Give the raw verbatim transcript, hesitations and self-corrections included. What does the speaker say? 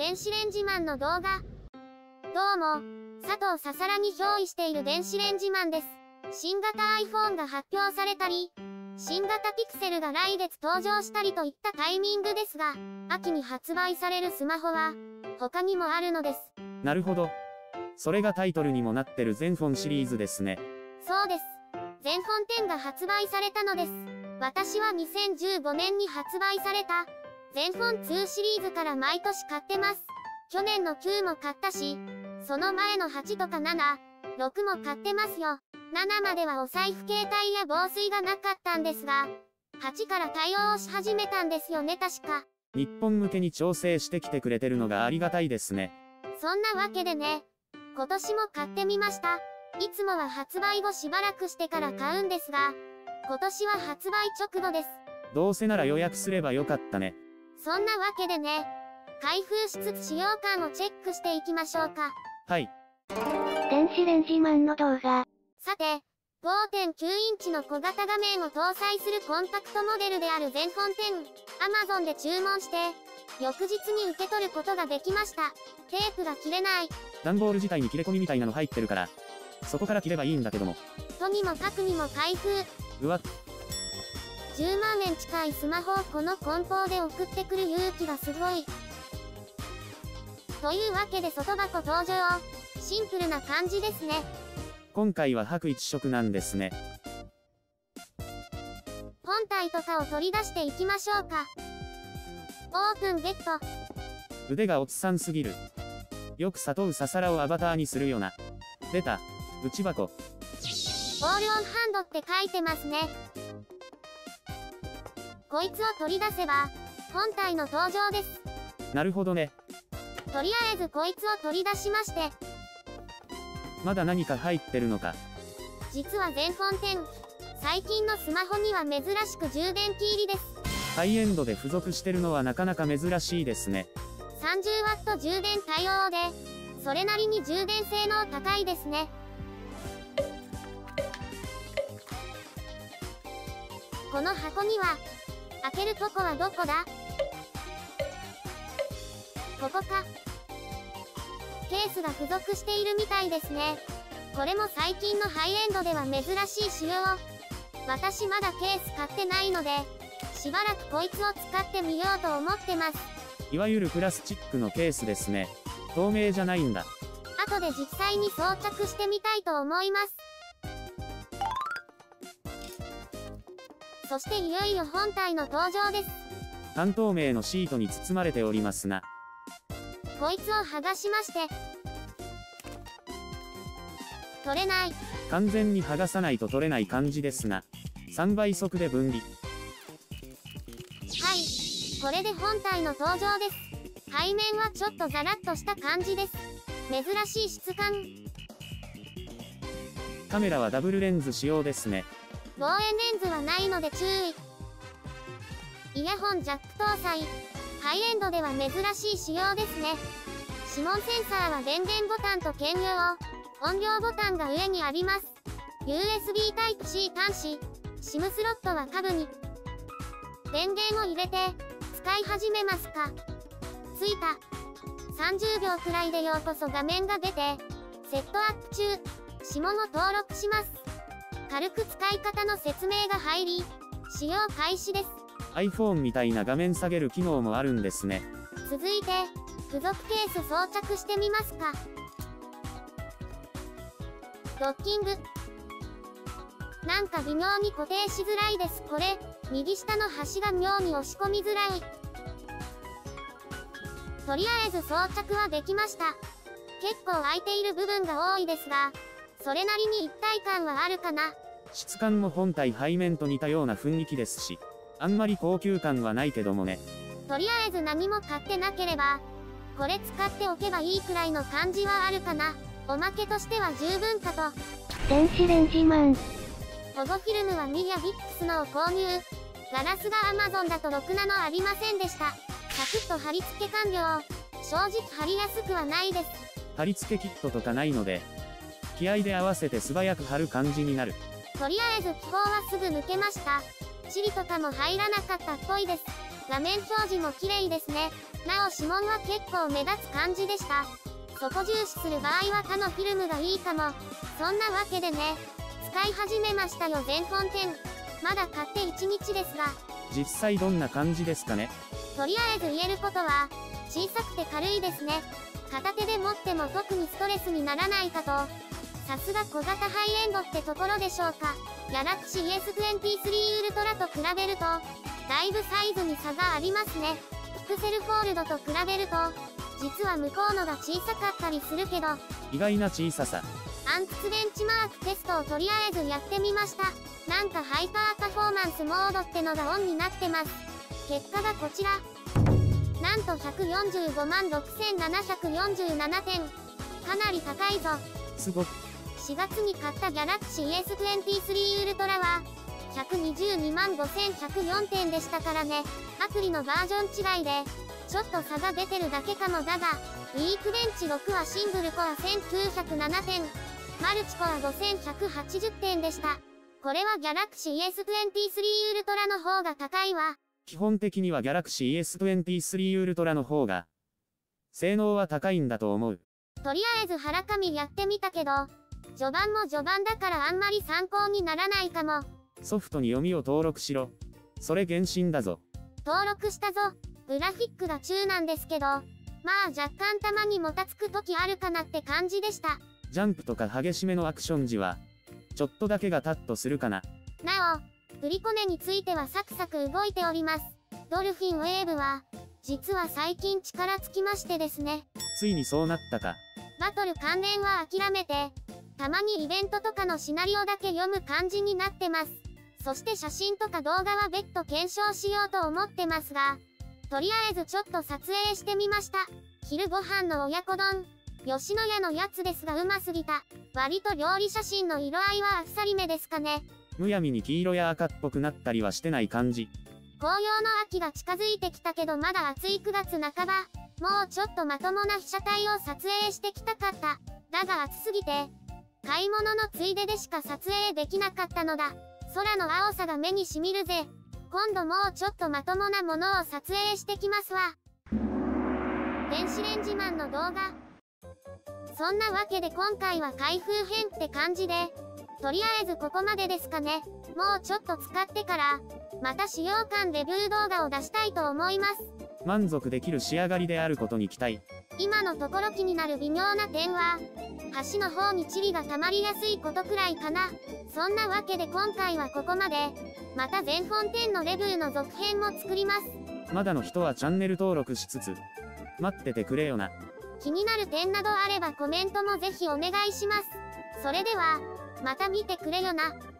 電子レンジマンの動画。どうも、佐藤ささらに憑依している電子レンジマンです。新型 iPhone が発表されたり、新型ピクセルが来月登場したりといったタイミングですが、秋に発売されるスマホは、他にもあるのです。 なるほど。それがタイトルにもなってるゼンフォンシリーズですね。 そうです。ゼンフォンテンが発売されたのです。私はにせんじゅうごねんに発売された、ゼンフォンツーシリーズから毎年買ってます。去年のきゅうも買ったし、その前のはちとかなな、ろくも買ってますよ。ななまではお財布携帯や防水がなかったんですが、はちから対応し始めたんですよね確か。 日本向けに調整してきてくれてるのがありがたいですね。 そんなわけでね、今年も買ってみました。いつもは発売後しばらくしてから買うんですが、今年は発売直後です。 どうせなら予約すればよかったね。 そんなわけでね、開封しつつ使用感をチェックしていきましょうか。 はい。 電子レンジマンの動画。 さて、ごてんきゅうインチの小型画面を搭載するコンパクトモデルであるゼンフォンテン、Amazon で注文して、翌日に受け取ることができました。テープが切れない。 段ボール自体に切れ込みみたいなの入ってるから、そこから切ればいいんだけども。 とにもかくにも開封。 うわ。 じゅうまんえん近いスマホをこの梱包で送ってくる勇気がすごい。というわけで外箱登場。シンプルな感じですね。 今回は白一色なんですね。 本体とかを取り出していきましょうか。オープンゲット。 腕がおっさんすぎる。よく佐藤ささらをアバターにするよな。出た。内箱。 オールオンハンドって書いてますね。こいつを取り出せば、本体の登場です。 なるほどね。 とりあえずこいつを取り出しまして。 まだ何か入ってるのか。 実はゼンフォンテン、最近のスマホには珍しく充電器入りです。 ハイエンドで付属してるのはなかなか珍しいですね。 さんじゅうワット 充電対応で、それなりに充電性能高いですね。この箱には、開けるとこはどこだ？ここか。ケースが付属しているみたいですね。これも最近のハイエンドでは珍しい仕様。私まだケース買ってないので、しばらくこいつを使ってみようと思ってます。 いわゆるプラスチックのケースですね。透明じゃないんだ。 後で実際に装着してみたいと思います。そしていよいよ本体の登場です。 半透明のシートに包まれておりますな。 こいつを剥がしまして。取れない。 完全に剥がさないと取れない感じですが。さんばい速で分離。 はい。これで本体の登場です。背面はちょっとザラッとした感じです。珍しい質感。 カメラはダブルレンズ使用ですね。 望遠レンズはないので注意。イヤホンジャック搭載。ハイエンドでは珍しい仕様ですね。指紋センサーは電源ボタンと兼用。音量ボタンが上にあります。ユーエスビー タイプシー 端子。SIM スロットは下部に。電源を入れて、使い始めますか。ついた。さんじゅうびょうくらいでようこそ画面が出て、セットアップ中。指紋を登録します。軽く使い方の説明が入り、使用開始です。 iPhone みたいな画面下げる機能もあるんですね。 続いて、付属ケース装着してみますか。ドッキング。なんか微妙に固定しづらいです。これ、右下の端が妙に押し込みづらい。とりあえず装着はできました。結構空いている部分が多いですが、それなりに一体感はあるかな。 質感も本体背面と似たような雰囲気ですし、あんまり高級感はないけどもね。 とりあえず何も買ってなければ、これ使っておけばいいくらいの感じはあるかな。おまけとしては十分かと。 電子レンジマン。 保護フィルムはミヤビックスのを購入。ガラスが Amazon だとろくなのありませんでした。サクッと貼り付け完了。正直貼りやすくはないです。 貼り付けキットとかないので、気合で合わせて素早く貼る感じになる。 とりあえず気泡はすぐ抜けました。チリとかも入らなかったっぽいです。 画面表示も綺麗ですね。なお指紋は結構目立つ感じでした。そこ重視する場合は他のフィルムがいいかも。そんなわけでね、使い始めましたよ全本店。まだ買っていちにちですが、 実際どんな感じですかね。 とりあえず言えることは、小さくて軽いですね。片手で持っても特にストレスにならないかと。さすが小型ハイエンドってところでしょうか。Galaxy イーエスにじゅうさん Ultra と比べると、だいぶサイズに差がありますね。ピクセルフォールドと比べると、実は向こうのが小さかったりするけど、 意外な小ささ。 アンプツベンチマークテストをとりあえずやってみました。なんかハイパーパフォーマンスモードってのがオンになってます。結果がこちら。なんとひゃくよんじゅうごまんろくせんななひゃくよんじゅうななてん。かなり高いぞ。 すごっ。 しがつに買った Galaxy イーエスにじゅうさん Ultra は、ひゃくにじゅうにまんごせんひゃくよんてんでしたからね。アプリのバージョン違いで、ちょっと差が出てるだけかもだが、ウィークベンチろくはシングルコアせんきゅうひゃくななてん、マルチコアごせんひゃくはちじゅってんでした。これは Galaxy イーエスにじゅうさん Ultra の方が高いわ。 基本的には Galaxy イーエスにじゅうさん Ultra の方が、性能は高いんだと思う。 とりあえず腹紙やってみたけど、序盤も序盤だからあんまり参考にならないかも。 ソフトに読みを登録しろ。それ原神だぞ。 登録したぞ。グラフィックが中なんですけど、まあ若干たまにもたつく時あるかなって感じでした。 ジャンプとか激しめのアクション時は、ちょっとだけがタッとするかな。 なお、振りコネについてはサクサク動いております。ドルフィンウェーブは、実は最近力尽きましてですね。 ついにそうなったか。 バトル関連は諦めて、たまにイベントとかのシナリオだけ読む感じになってます。そして写真とか動画は別途検証しようと思ってますが、とりあえずちょっと撮影してみました。昼ご飯の親子丼。吉野家のやつですがうますぎた。割と料理写真の色合いはあっさりめですかね。 むやみに黄色や赤っぽくなったりはしてない感じ。 紅葉の秋が近づいてきたけどまだ暑いくがつなかば。もうちょっとまともな被写体を撮影してきたかった。だが暑すぎて、買い物のついででしか撮影できなかったのだ。空の青さが目にしみるぜ。今度もうちょっとまともなものを撮影してきますわ。電子レンジマンの動画。そんなわけで今回は開封編って感じで、とりあえずここまでですかね。もうちょっと使ってから、また使用感レビュー動画を出したいと思います。 満足できる仕上がりであることに期待。 今のところ気になる微妙な点は、端の方にチリが溜まりやすいことくらいかな。そんなわけで今回はここまで。また全本店のレビューの続編も作ります。 まだの人はチャンネル登録しつつ、待っててくれよな。 気になる点などあればコメントもぜひお願いします。それでは、また見てくれよな。